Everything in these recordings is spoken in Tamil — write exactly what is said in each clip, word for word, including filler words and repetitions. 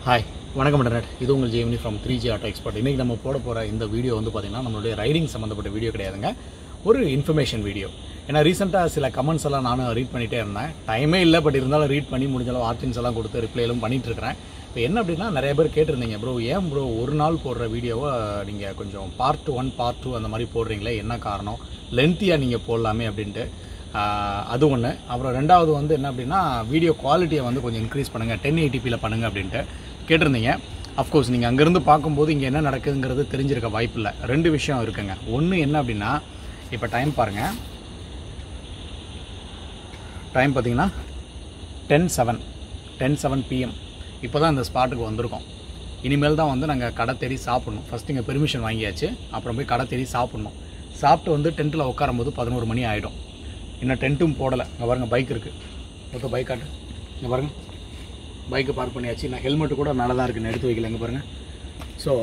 ஹாய் வணக்கம் இன்டர்நெட். இது உங்கள் Jaimini from three G auto expert. இன்றைக்கி நம்ம போட போகிற இந்த வீடியோ வந்து பார்த்திங்கன்னா நம்மளுடைய ரைடிங் சம்மந்தப்பட்ட வீடியோ கிடையாதுங்க, ஒரு இன்ஃபர்மேஷன் வீடியோ. ஏன்னா ரீசெண்டாக சில கமெண்ட்ஸ் எல்லாம் நானும் ரீட் பண்ணிகிட்டே இருந்தேன். டைமே இல்லை, பட் இருந்தாலும் ரீட் பண்ணி முடிஞ்சாலும் ஆர்டின்ஸ் எல்லாம் கொடுத்து ரிப்ளைலும் பண்ணிகிட்ருக்கிறேன். இப்போ என்ன அப்படின்னா, நிறைய பேர் கேட்டிருந்தீங்க, ப்ரோ ஏன் ப்ரோ ஒரு நாள் போடுற வீடியோவை நீங்கள் கொஞ்சம் பார்ட் ஒன் பார்ட் டூ அந்த மாதிரி போடுறீங்களே, என்ன காரணம், லென்த்தியாக நீங்கள் போடலாமே அப்படின்ட்டு. அது ஒன்று. அப்புறம் ரெண்டாவது வந்து என்ன அப்படின்னா, வீடியோ குவாலிட்டியை வந்து கொஞ்சம் இன்க்ரீஸ் பண்ணுங்கள், டென் எயிட்டிபியில் பண்ணுங்கள் அப்படின்ட்டு கேட்டிருந்தீங்க. அஃப்கோர்ஸ் நீங்கள் அங்கேருந்து பார்க்கும்போது இங்கே என்ன நடக்குதுங்கிறது தெரிஞ்சிருக்க வாய்ப்பு இல்லை. ரெண்டு விஷயம் இருக்குங்க. ஒன்று என்ன அப்படின்னா, இப்போ டைம் பாருங்கள், டைம் பார்த்தீங்கன்னா ten seven ten seven PM இப்போ தான் இந்த ஸ்பாட்டுக்கு வந்திருக்கோம். இனிமேல் தான் வந்து நாங்கள் கடை தேடி சாப்பிட்ணும். ஃபஸ்ட்டு இங்கே பெர்மிஷன் வாங்கியாச்சு, அப்புறம் போய் கடை தேடி சாப்பிட்ணும். சாப்பிட்டு வந்து டென்ட்டில் உட்காரும்போது பதினோரு மணி ஆகிடும். இன்னும் டென்ட்டும் போடலை. இங்கே பாருங்கள், பைக் இருக்குது, மொத்தம் பைக் காட்டு. இங்கே பாருங்கள், பைக்கை பார்க் பண்ணியாச்சு. நான் ஹெல்மெட்டு கூட மேலே தான் இருக்குன்னு எடுத்து வைக்கல. இங்கே பாருங்கள். ஸோ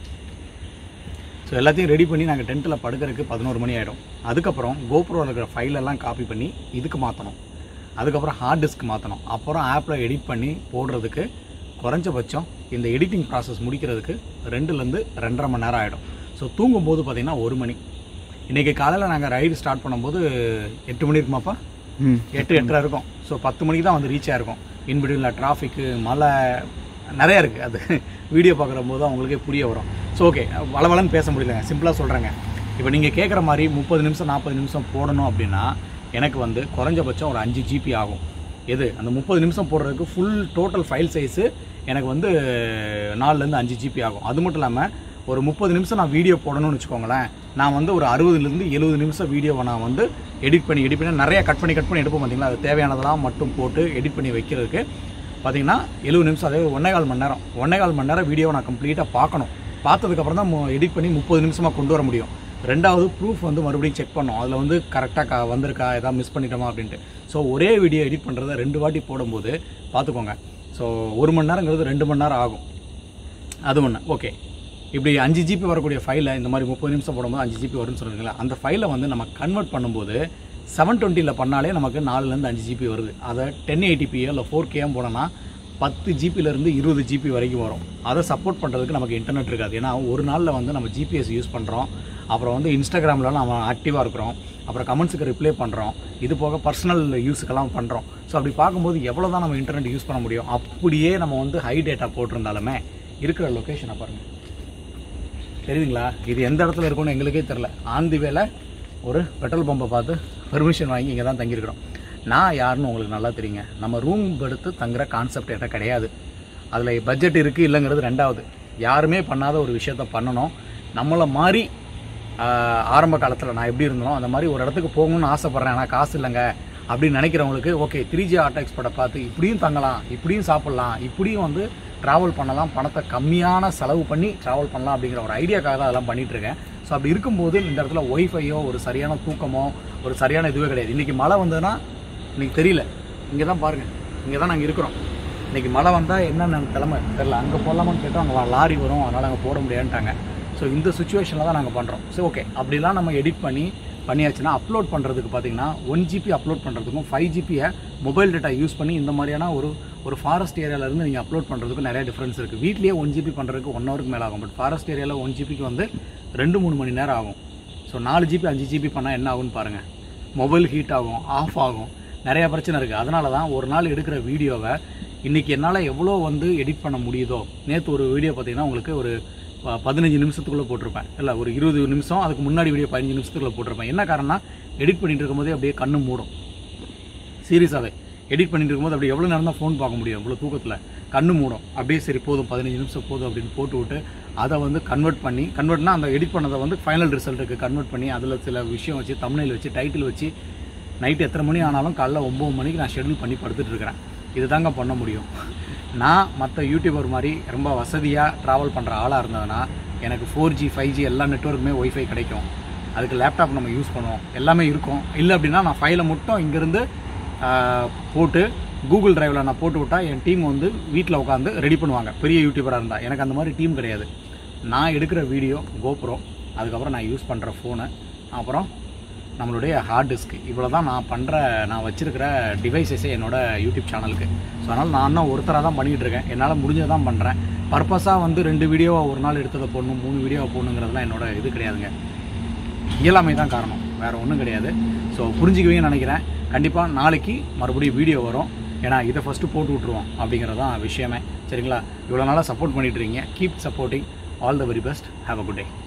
ஸோ எல்லாத்தையும் ரெடி பண்ணி நாங்கள் டென்ட்டில் படுக்கிறதுக்கு பதினோரு மணி ஆகிடும். அதுக்கப்புறம் கோப்ரோவில் இருக்கிற ஃபைலெல்லாம் காப்பி பண்ணி இதுக்கு மாற்றணும். அதுக்கப்புறம் ஹார்ட் டிஸ்க் மாற்றணும். அப்புறம் ஆப்பில் எடிட் பண்ணி போடுறதுக்கு குறைஞ்சபட்சம் இந்த எடிட்டிங் ப்ராசஸ் முடிக்கிறதுக்கு ரெண்டுலேருந்து ரெண்டரை மணி நேரம் ஆகிடும். ஸோ தூங்கும்போது பார்த்திங்கன்னா ஒரு மணி. இன்றைக்கி காலையில் நாங்கள் ரைடு ஸ்டார்ட் பண்ணும்போது எட்டு மணி இருக்குமாப்பா, எட்டு எட்டரை இருக்கும். ஸோ பத்து மணிக்கு தான் வந்து ரீச் ஆகிருக்கும். இன்பிட்வீனில் டிராஃபிக்கு, மழை நிறையா இருக்குது. அது வீடியோ பார்க்குற போது அவங்களுக்கே புரிய வரும். ஸோ ஓகே, வளவளன்னு பேச முடியலங்க, சிம்பிளாக சொல்கிறேங்க. இப்போ நீங்கள் கேட்குற மாதிரி முப்பது நிமிஷம் நாற்பது நிமிஷம் போடணும் அப்படின்னா எனக்கு வந்து குறைஞ்சபட்சம் ஒரு அஞ்சு ஜிபி ஆகும். எது அந்த முப்பது நிமிஷம் போடுறதுக்கு ஃபுல் டோட்டல் ஃபைல் சைஸு எனக்கு வந்து நாலுலேருந்து அஞ்சு ஜிபி ஆகும். அது மட்டும் இல்லாமல் ஒரு முப்பது நிமிஷம் நான் வீடியோ போடணும்னு வச்சுக்கோங்களேன், நான் வந்து ஒரு அறுபதுலேருந்து எழுபது நிமிஷம் வீடியோவை நான் வந்து எடிட் பண்ணி எடிட் பண்ணி நிறையா கட் பண்ணி கட் பண்ணி எடுப்போம். பார்த்திங்களா, அது தேவையானதெல்லாம் மட்டும் போட்டு எடிட் பண்ணி வைக்கிறதுக்கு பார்த்திங்கன்னா எழுபது நிமிஷம், அதே ஒன்றே கால் மணி நேரம் ஒன்றே கால் மணி நேரம் வீடியோவை நான் கம்ப்ளீட்டாக பார்க்கணும். பார்த்ததுக்கப்புறம் தான் எடிட் பண்ணி முப்பது நிமிஷமாக கொண்டு வர முடியும். ரெண்டாவது ப்ரூஃப் வந்து மறுபடியும் செக் பண்ணோம், அதில் வந்து கரெக்டாக கா வந்திருக்கா, எதாவது மிஸ் பண்ணிட்டோமா அப்படின்ட்டு. ஸோ ஒரே வீடியோ எடிட் பண்ணுறதை ரெண்டு வாட்டி போடும்போது பார்த்துக்கோங்க. ஸோ ஒரு மணி நேரங்கிறது ரெண்டு மணி நேரம் ஆகும். அது ஒன்று. ஓகே, இப்படி அஞ்சு ஜிபி வரக்கூடிய ஃபைலை இந்த மாதிரி முப்பது நிமிஷம் போடும்போது அஞ்சு ஜிபி வரும்னு சொல்லுங்களா, அந்த ஃபைலை வந்து நம்ம கன்வெர்ட் பண்ணும்போது செவன் டுவெண்ட்டியில் பண்ணாலே நமக்கு நாலுலேருந்து அஞ்சு ஜிபி வருது. அதை டென் எயிட்டிபியோ இல்லை ஃபோர் கேம் போனோன்னா பத்து ஜிபிலேருந்து இருபது ஜிபி வரைக்கும் வரும். அதை சப்போர்ட் பண்ணுறதுக்கு நமக்கு இன்டர்நெட் இருக்காது. ஏன்னா ஒரு நாளில் வந்து நம்ம ஜிபிஎஸ் யூஸ் பண்ணுறோம், அப்புறம் வந்து இன்ஸ்டாகிராமில் நம்ம ஆக்டிவாக இருக்கிறோம், அப்புறம் கமெண்ட்ஸுக்கு ரிப்ளை பண்ணுறோம், இது போக பர்சனல் யூஸுக்கெல்லாம் பண்ணுறோம். ஸோ அப்படி பார்க்கும்போது எவ்வளோ தான் நம்ம இன்டர்நெட் யூஸ் பண்ண முடியும். அப்படியே நம்ம வந்து ஹை டேட்டா போட்டிருந்தாலுமே இருக்கிற லொக்கேஷனை பாருங்கள், தெரியுதுங்களா? இது எந்த இடத்துல இருக்குன்னு எங்களுக்கே தெரில. ஆந்தி வேலை ஒரு பெட்ரோல் பம்பை பார்த்து பெர்மிஷன் வாங்கி இங்கே தான் தங்கியிருக்கிறோம். நான் யாருன்னு உங்களுக்கு நல்லா தெரியுங்க. நம்ம ரூம் எடுத்து தங்குற கான்செப்ட் என்கிட்ட கிடையாது. அதில் பட்ஜெட் இருக்குது இல்லைங்கிறது ரெண்டாவது. யாருமே பண்ணாத ஒரு விஷயத்த பண்ணணும். நம்மளை மாதிரி ஆரம்ப காலத்தில் நான் எப்படி இருந்தனோ அந்த மாதிரி ஒரு இடத்துக்கு போகணும்னு ஆசைப்பட்றேன், ஆனால் காசு இல்லைங்க அப்படின்னு நினைக்கிறவங்களுக்கு ஓகே, த்ரீ ஜி ஆட்டோ எக்ஸ்பர்ட்டை பார்த்து இப்படியும் தங்கலாம், இப்படியும் சாப்பிட்லாம், இப்படியும் வந்து ட்ராவல் பண்ணலாம், பணத்தை கம்மியான செலவு பண்ணி ட்ராவல் பண்ணலாம் அப்படிங்கிற ஒரு ஐடியாக்காக தான் அதெல்லாம் பண்ணிகிட்ருக்கேன். ஸோ அப்படி இருக்கும்போது இந்த இடத்துல ஒய்ஃபையோ ஒரு சரியான தூக்கமோ ஒரு சரியான இதுவே கிடையாது. இன்றைக்கி மழை வந்ததுன்னா இன்றைக்கி தெரியல, இங்கே தான் பாருங்கள், இங்கே தான் நாங்கள் இருக்கிறோம். இன்றைக்கி மழை வந்தால் என்னென்ன கிளம்ப தெரில, அங்கே போடலாமான்னு கேட்டோம், அங்கே லாரி வரும், அதனால் அங்கே போட முடியாதுன்ட்டாங்க. ஸோ இந்த சுச்சுவேஷனில் தான் நாங்கள் பண்ணுறோம். ஸோ ஓகே, அப்படிலாம் நம்ம எடிட் பண்ணி பண்ணியாச்சுன்னா அப்லோட் பண்ணுறதுக்கு பார்த்திங்கன்னா ஒன் ஜிபி அப்லோட் பண்ணுறதுக்கும் ஃபைவ் ஜிபியை மொபைல் டேட்டா யூஸ் பண்ணி இந்த மாதிரியான ஒரு ஒரு ஃபாரஸ்ட் ஏரியாவிலேருந்து நீங்கள் அப்லோட் பண்ணுறதுக்கு நிறைய டிஃப்ரென்ஸ் இருக்குது. வீட்லேயே ஒன் ஜிபி பண்ணுறதுக்கு ஒன் ஹவருக்கு மேலே ஆகும், பட் ஃபாரஸ்ட் ஏரியாவில் ஒன் ஜிபிக்கு வந்து ரெண்டு மூணு மணி நேரம் ஆகும். ஸோ நாலு ஜிபி அஞ்சு ஜிபி பண்ணால் என்ன ஆகும்னு பாருங்கள். மொபைல் ஹீட் ஆகும், ஆஃப் ஆகும், நிறையா பிரச்சனை இருக்குது. அதனால தான் ஒரு நாள் எடுக்கிற வீடியோவை இன்றைக்கி என்னால் எவ்வளோ வந்து எடிட் பண்ண முடியுதோ, நேற்று ஒரு வீடியோ பார்த்திங்கன்னா உங்களுக்கு ஒரு பதினஞ்சு நிமிஷத்துக்குள்ளே போட்டிருப்பேன், இல்லை ஒரு இருபது நிமிஷம் அதுக்கு முன்னாடி வீடியோ பதினஞ்சு நிமிஷத்துக்குள்ளே போட்டிருப்பேன். என்ன காரணம்னா எடிட் பண்ணிகிட்டு இருக்கும்போதே அப்படியே கண்ணு மூடும். சீரியஸாகவே எடிட் பண்ணிட்டு இருக்கும்போது அப்படி எவ்வளோ நேரம் தான் ஃபோன் பார்க்க முடியும், இவ்வளோ தூக்கத்தில் கண்ணு மூடும். அப்படியே சரி போதும், பதினஞ்சு நிமிஷம் போதும் அப்படின்னு போட்டு விட்டு அதை வந்து கன்வெர்ட் பண்ணி கன்வெர்ட்னா அந்த எடிட் பண்ணதை வந்து ஃபைனல் ரிசல்ட்டுக்கு கன்வெர்ட் பண்ணி அதில் சில விஷயம் வச்சு தம்ப்நெயில் வச்சு டைட்டில் வச்சு நைட்டு எத்தனை மணி ஆனாலும் காலைல ஒம்பது மணிக்கு நான் ஷெட்யூல் பண்ணி படுத்துட்டு இருக்கிறேன். இது தாங்க பண்ண முடியும். நான் மற்ற யூடியூபர் மாதிரி ரொம்ப வசதியாக ட்ராவல் பண்ணுற ஆளாக இருந்ததுன்னா எனக்கு ஃபோர் ஜி ஃபைவ் ஜி எல்லா நெட்வொர்க்குமே ஒய்ஃபை கிடைக்கும், அதுக்கு லேப்டாப் நம்ம யூஸ் பண்ணுவோம், எல்லாமே இருக்கும். இல்லை அப்படின்னா நான் ஃபைலை மட்டும் இங்கேருந்து போட்டு கூகுள் டிரைவில் நான் போட்டு விட்டால் என் டீம் வந்து வீட்டில் உட்காந்து ரெடி பண்ணுவாங்க. பெரிய யூடியூபராக இருந்தால். எனக்கு அந்த மாதிரி டீம் கிடையாது. நான் எடுக்கிற வீடியோ கோப்ரோ, அதுக்கப்புறம் நான் யூஸ் பண்ணுற ஃபோனு, அப்புறம் நம்மளுடைய ஹார்ட் டிஸ்க். இவ்வளோ தான் நான் பண்ணுற நான் வச்சுருக்கிற டிவைசஸே என்னோடய யூடியூப் சேனலுக்கு. ஸோ அதனால் நான் இன்னும் ஒருத்தராக தான் பண்ணிகிட்டு இருக்கேன். என்னால் முடிஞ்சதை தான் பண்ணுறேன். பர்பஸாக வந்து ரெண்டு வீடியோவை ஒரு நாள் எடுத்ததை போடணும், மூணு வீடியோவை போடணுங்கிறதுலாம் என்னோட இது கிடையாதுங்க. இயலாமை தான் காரணம், வேறு ஒன்றும் கிடையாது. ஸோ புரிஞ்சுக்குவீங்கன்னு நினைக்கிறேன். கண்டிப்பாக நாளைக்கு மறுபடியும் வீடியோ வரும். ஏன்னா இதை ஃபஸ்ட்டு போட்டு விட்ருவோம் அப்படிங்கிறது தான் விஷயமே. சரிங்களா? இவ்வளோ நாளாக சப்போர்ட் பண்ணிகிட்டு இருக்கீங்க. Keep supporting. All the very best. Have a good day.